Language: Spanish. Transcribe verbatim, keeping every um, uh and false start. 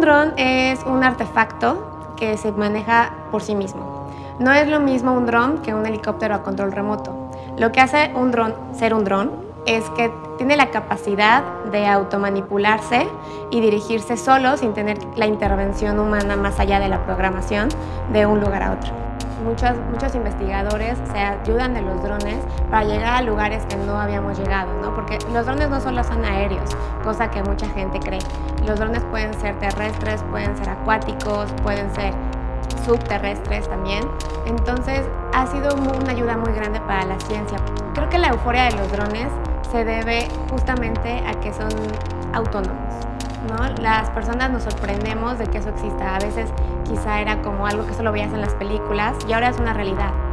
dron es un artefacto que se maneja por sí mismo. No es lo mismo un dron que un helicóptero a control remoto. Lo que hace un dron ser un dron es que tiene la capacidad de automanipularse y dirigirse solo sin tener la intervención humana más allá de la programación de un lugar a otro. Muchos, muchos investigadores se ayudan de los drones para llegar a lugares que no habíamos llegado, ¿no? Porque los drones no solo son aéreos, cosa que mucha gente cree. Los drones pueden ser terrestres, pueden ser acuáticos, pueden ser subterrestres también. Entonces ha sido una ayuda muy grande para la ciencia. Creo que la euforia de los drones se debe justamente a que son autónomos, ¿no? Las personas nos sorprendemos de que eso exista. A veces quizá era como algo que solo veías en las películas y ahora es una realidad.